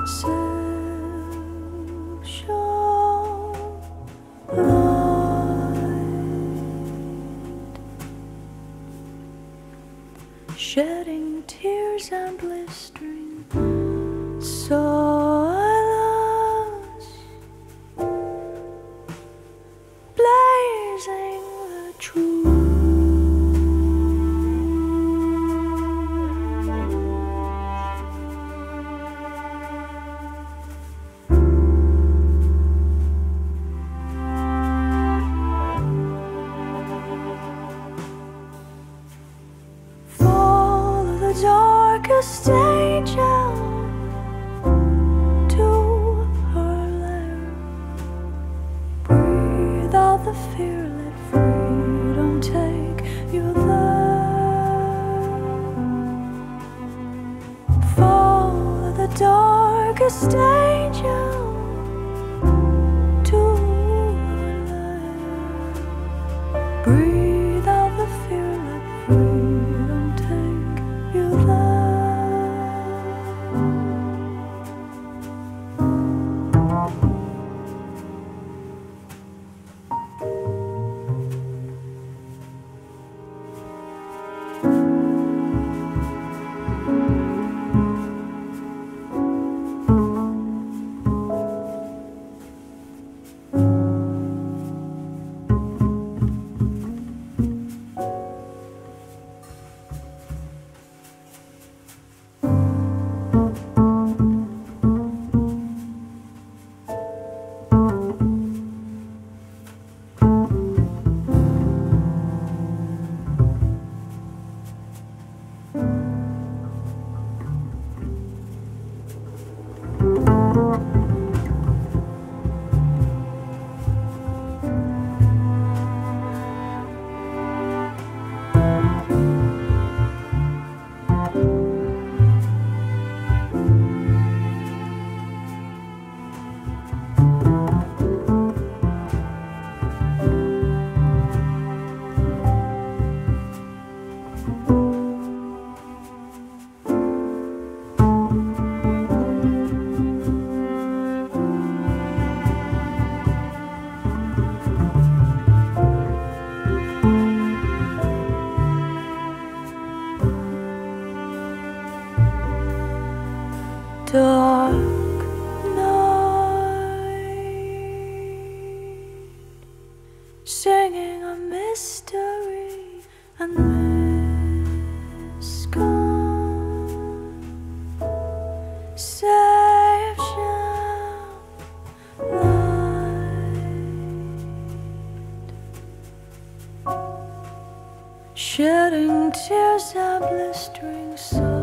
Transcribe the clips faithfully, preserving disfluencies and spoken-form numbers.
shedding tears and blistering silence, blazing the truth. Darkest angel to her lair, breathe out the fear, let freedom take you there. Follow the darkest angel to her lair, breathe out the fear, let freedom take you there. Dark night, singing a mystery and miscon, safe shall light, shedding tears and blistering silence,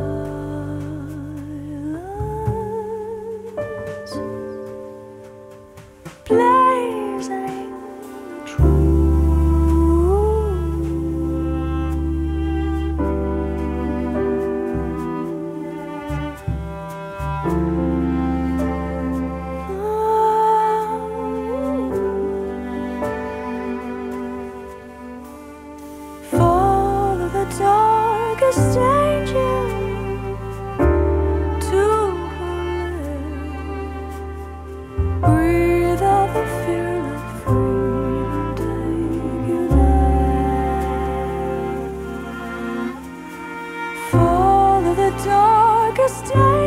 blazing the truth. Follow the darkest angel to her lair, breathe out the fear, let freedom take you there. Follow the darkest day.